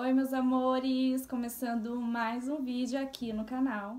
Oi, meus amores! Começando mais um vídeo aqui no canal.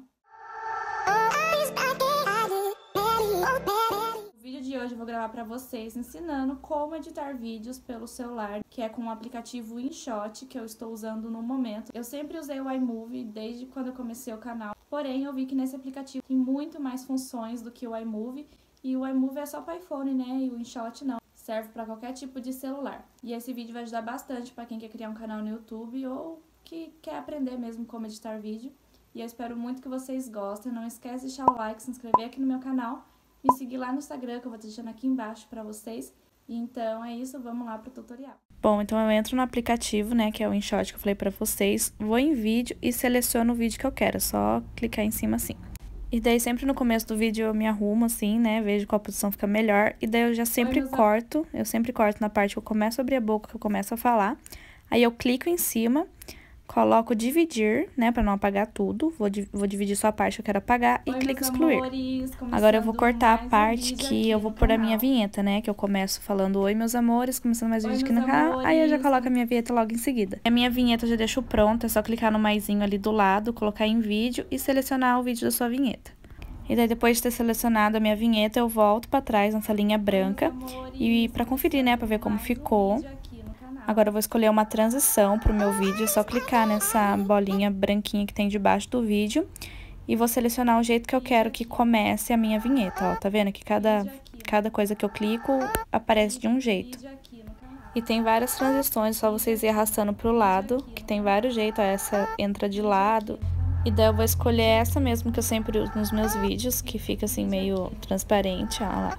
No vídeo de hoje eu vou gravar pra vocês ensinando como editar vídeos pelo celular, que é com o aplicativo InShot, que eu estou usando no momento. Eu sempre usei o iMovie desde quando eu comecei o canal, porém eu vi que nesse aplicativo tem muito mais funções do que o iMovie, e o iMovie é só para iPhone, né? E o InShot não. Serve para qualquer tipo de celular. E esse vídeo vai ajudar bastante para quem quer criar um canal no YouTube ou que quer aprender mesmo como editar vídeo. E eu espero muito que vocês gostem. Não esquece de deixar o like, se inscrever aqui no meu canal, me seguir lá no Instagram, que eu vou deixando aqui embaixo para vocês. Então é isso, vamos lá pro tutorial. Bom, então eu entro no aplicativo, né, que é o InShot que eu falei para vocês, vou em vídeo e seleciono o vídeo que eu quero, é só clicar em cima assim. E daí sempre no começo do vídeo eu me arrumo assim, né, vejo qual posição fica melhor. E daí eu já sempre corto, na parte que eu começo a abrir a boca, que eu começo a falar. Aí eu clico em cima, coloco dividir, né, pra não apagar tudo. Vou dividir só a parte que eu quero apagar e clico excluir. Agora eu vou cortar a parte que eu vou pôr a minha vinheta, né, que eu começo falando oi, meus amores, começando mais vídeo aqui no canal. Aí eu já coloco a minha vinheta logo em seguida. A minha vinheta eu já deixo pronta, é só clicar no maisinho ali do lado, colocar em vídeo e selecionar o vídeo da sua vinheta. E daí depois de ter selecionado a minha vinheta, eu volto pra trás nessa linha branca e pra conferir, né, pra ver como ficou. Agora eu vou escolher uma transição pro meu vídeo, é só clicar nessa bolinha branquinha que tem debaixo do vídeo e vou selecionar o jeito que eu quero que comece a minha vinheta, ó, tá vendo que cada coisa que eu clico aparece de um jeito. E tem várias transições, só vocês ir arrastando pro lado, que tem vários jeitos, ó, essa entra de lado. E daí eu vou escolher essa mesmo que eu sempre uso nos meus vídeos, que fica assim meio transparente, ó lá.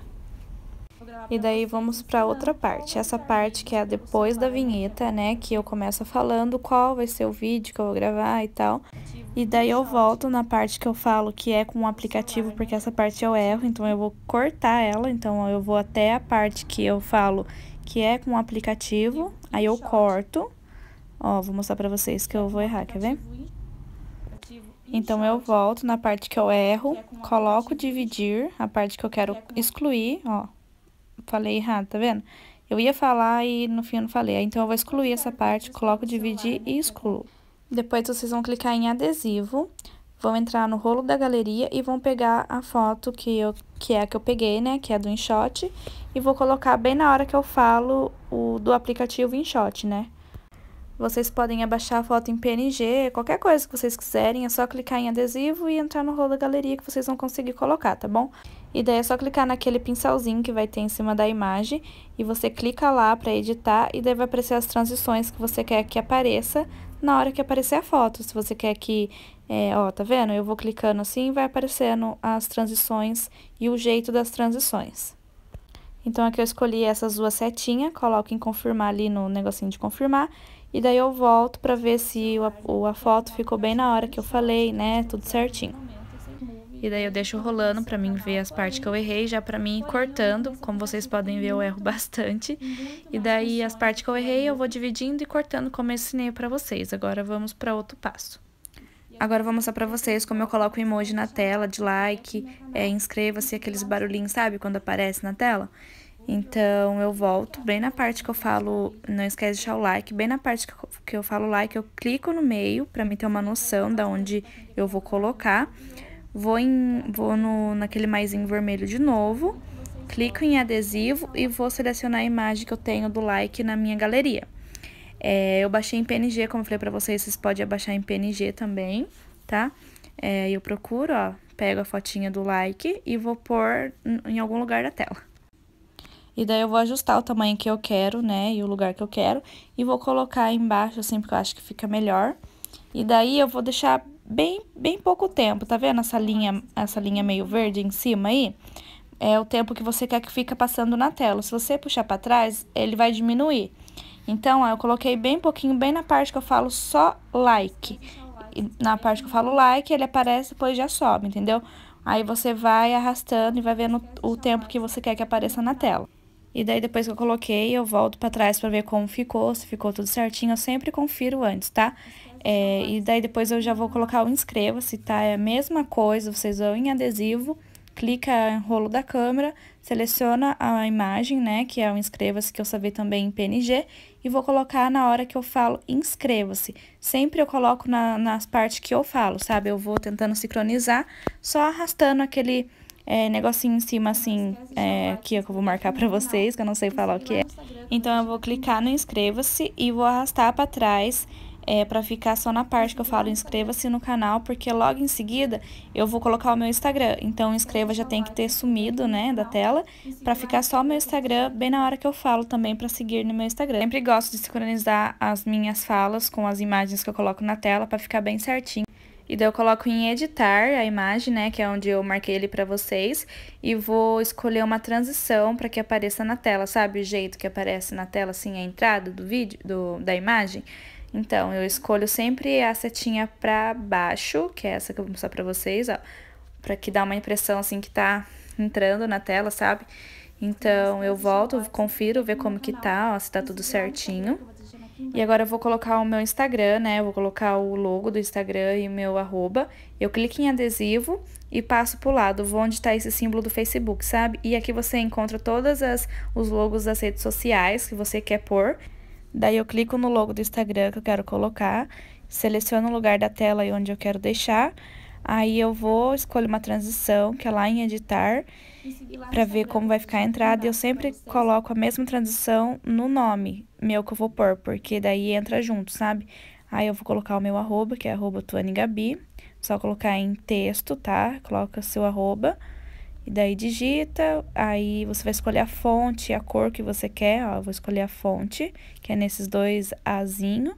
E daí vamos pra outra parte, essa parte que é depois da vinheta, né, que eu começo falando qual vai ser o vídeo que eu vou gravar e tal. E daí eu volto na parte que eu falo que é com o aplicativo, porque essa parte eu erro, então eu vou cortar ela, então eu vou até a parte que eu falo que é com o aplicativo, aí eu corto. Ó, vou mostrar pra vocês que eu vou errar, quer ver? Então, eu volto na parte que eu erro, coloco dividir, a parte que eu quero excluir, ó. Falei errado, tá vendo? Eu ia falar e no fim eu não falei. Então, eu vou excluir essa parte, coloco dividir e excluo. Depois, vocês vão clicar em adesivo, vão entrar no rolo da galeria e vão pegar a foto que é a que eu peguei, né? Que é do InShot. E vou colocar bem na hora que eu falo do aplicativo InShot, né? Vocês podem abaixar a foto em PNG, qualquer coisa que vocês quiserem, é só clicar em adesivo e entrar no rolo da galeria que vocês vão conseguir colocar, tá bom? E daí é só clicar naquele pincelzinho que vai ter em cima da imagem e você clica lá pra editar e daí vai aparecer as transições que você quer que apareça na hora que aparecer a foto. Se você quer que, ó, tá vendo? Eu vou clicando assim e vai aparecendo as transições e o jeito das transições. Então, aqui eu escolhi essas duas setinhas, coloco em confirmar ali no negocinho de confirmar. E daí eu volto pra ver se a foto ficou bem na hora que eu falei, né? Tudo certinho. E daí eu deixo rolando pra mim ver as partes que eu errei, já pra mim ir cortando. Como vocês podem ver, eu erro bastante. E daí as partes que eu errei, eu vou dividindo e cortando como eu ensinei pra vocês. Agora vamos pra outro passo. Agora eu vou mostrar pra vocês como eu coloco o emoji na tela de like, inscreva-se, aqueles barulhinhos, sabe? Quando aparece na tela. Então, eu volto bem na parte que eu falo, não esquece de deixar o like, bem na parte que eu falo like, eu clico no meio, pra mim ter uma noção da onde eu vou colocar. Vou naquele maisinho vermelho de novo, clico em adesivo e vou selecionar a imagem que eu tenho do like na minha galeria. Eu baixei em PNG, como eu falei pra vocês, vocês podem abaixar em PNG também, tá? Eu procuro, ó, pego a fotinha do like e vou pôr em algum lugar da tela. E daí eu vou ajustar o tamanho que eu quero, né, e o lugar que eu quero, e vou colocar embaixo, assim, porque eu acho que fica melhor. E daí eu vou deixar bem pouco tempo, tá vendo essa linha meio verde em cima aí? É o tempo que você quer que fica passando na tela. Se você puxar pra trás, ele vai diminuir. Então, ó, eu coloquei bem pouquinho, bem na parte que eu falo só like. E na parte que eu falo like, ele aparece e depois já sobe, entendeu? Aí você vai arrastando e vai vendo o tempo que você quer que apareça na tela. E daí, depois que eu coloquei, eu volto pra trás pra ver como ficou, se ficou tudo certinho. Eu sempre confiro antes, tá? E daí, depois eu já vou colocar o inscreva-se, tá? É a mesma coisa, vocês vão em adesivo, clica em rolo da câmera, seleciona a imagem, né, que é o inscreva-se, que eu salvei também em PNG, e vou colocar na hora que eu falo inscreva-se. Sempre eu coloco nas partes que eu falo, sabe? Eu vou tentando sincronizar, só arrastando aquele negocinho em cima, assim, aqui que eu vou marcar pra vocês, que eu não sei falar o que é. Então, eu vou clicar no inscreva-se e vou arrastar pra trás, pra ficar só na parte que eu falo inscreva-se no canal, porque logo em seguida eu vou colocar o meu Instagram. Então, o inscreva já tem que ter sumido, né, da tela, pra ficar só o meu Instagram bem na hora que eu falo também pra seguir no meu Instagram. Sempre gosto de sincronizar as minhas falas com as imagens que eu coloco na tela pra ficar bem certinho. E daí eu coloco em editar a imagem, né, que é onde eu marquei ele pra vocês, e vou escolher uma transição pra que apareça na tela, sabe? O jeito que aparece na tela, assim, a entrada do vídeo, da imagem. Então, eu escolho sempre a setinha pra baixo, que é essa que eu vou mostrar pra vocês, ó, pra que dá uma impressão, assim, que tá entrando na tela, sabe? Então, eu volto, confiro, ver como que tá, ó, se tá tudo certinho. E agora eu vou colocar o meu Instagram, né? Eu vou colocar o logo do Instagram e o meu arroba. Eu clico em adesivo e passo pro lado, vou onde tá esse símbolo do Facebook, sabe? E aqui você encontra todos os logos das redes sociais que você quer pôr. Daí eu clico no logo do Instagram que eu quero colocar, seleciono o lugar da tela e onde eu quero deixar. Aí eu vou, escolho uma transição, que é lá em editar, para ver como vai ficar a entrada. E eu sempre coloco a mesma transição no nome meu que eu vou pôr, porque daí entra junto, sabe? Aí eu vou colocar o meu arroba, que é arroba @tuanegabi, só colocar em texto, tá? Coloca seu arroba, e daí digita, aí você vai escolher a fonte e a cor que você quer, ó, eu vou escolher a fonte, que é nesses dois azinho,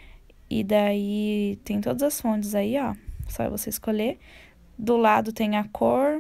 e daí tem todas as fontes aí, ó, só você escolher. Do lado tem a cor,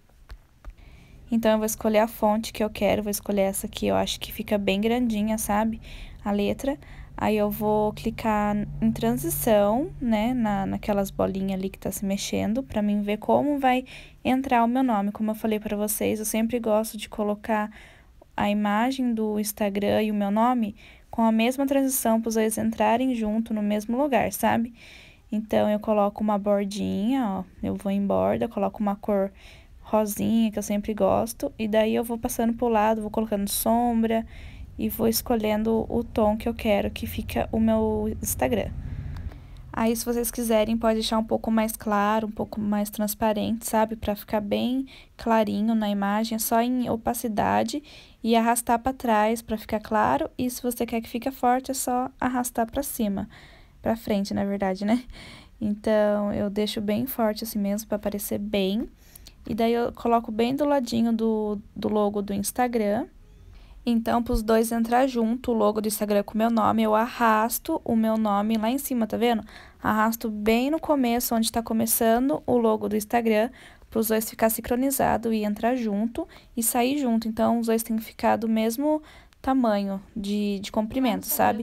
então eu vou escolher a fonte que eu quero, vou escolher essa aqui, eu acho que fica bem grandinha, sabe, a letra. Aí eu vou clicar em transição, né, naquelas bolinhas ali que tá se mexendo, pra mim ver como vai entrar o meu nome. Como eu falei pra vocês, eu sempre gosto de colocar a imagem do Instagram e o meu nome com a mesma transição, para os dois entrarem junto no mesmo lugar, sabe? Então, eu coloco uma bordinha, ó, eu vou em borda, coloco uma cor rosinha, que eu sempre gosto, e daí eu vou passando pro lado, vou colocando sombra e vou escolhendo o tom que eu quero que fica o meu Instagram. Aí, se vocês quiserem, pode deixar um pouco mais claro, um pouco mais transparente, sabe? Pra ficar bem clarinho na imagem, é só em opacidade e arrastar pra trás pra ficar claro. E se você quer que fique forte, é só arrastar pra cima, pra frente, na verdade, né? Então, eu deixo bem forte assim mesmo, pra aparecer bem. E daí, eu coloco bem do ladinho do logo do Instagram. Então, para os dois entrar junto, o logo do Instagram com o meu nome, eu arrasto o meu nome lá em cima, tá vendo? Arrasto bem no começo, onde tá começando o logo do Instagram, para os dois ficar sincronizado e entrar junto e sair junto. Então, os dois têm que ficar do mesmo tamanho de comprimento, sabe?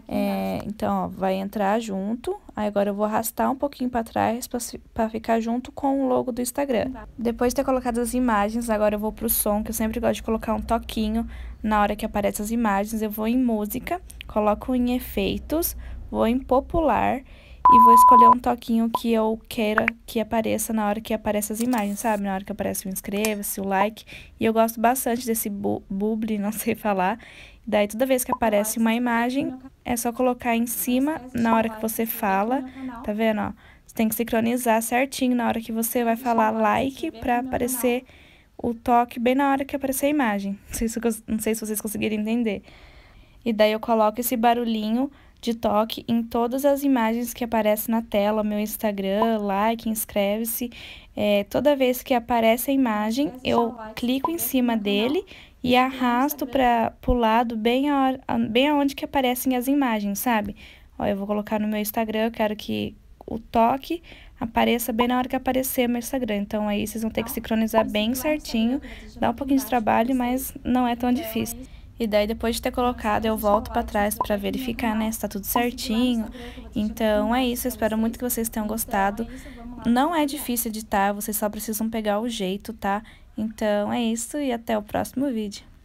Então, ó, vai entrar junto. Aí, agora eu vou arrastar um pouquinho para trás para ficar junto com o logo do Instagram. Depois de ter colocado as imagens, agora eu vou pro som, que eu sempre gosto de colocar um toquinho na hora que aparecem as imagens. Eu vou em música, coloco em efeitos, vou em popular e vou escolher um toquinho que eu queira que apareça na hora que aparecem as imagens, sabe? Na hora que aparece o inscreva-se, o like. E eu gosto bastante desse bubble, não sei falar. Daí, toda vez que aparece uma imagem, é só colocar em cima na hora que você fala, tá vendo, ó? Você tem que sincronizar certinho na hora que você vai falar like pra aparecer o toque bem na hora que aparecer a imagem. Não sei se vocês conseguiram entender. E daí, eu coloco esse barulhinho de toque em todas as imagens que aparecem na tela, meu Instagram, like, inscreve-se. Toda vez que aparece a imagem, eu clico em cima dele e arrasto para o lado bem aonde que aparecem as imagens, sabe? Ó, eu vou colocar no meu Instagram, eu quero que o toque apareça bem na hora que aparecer meu Instagram. Então, aí vocês vão ter que sincronizar bem certinho. Dá um pouquinho de trabalho, mas não é tão difícil. E daí, depois de ter colocado, eu volto pra trás pra verificar, né, se tá tudo certinho. Então, é isso. Eu espero muito que vocês tenham gostado. Não é difícil editar, vocês só precisam pegar o jeito, tá? Então, é isso e até o próximo vídeo.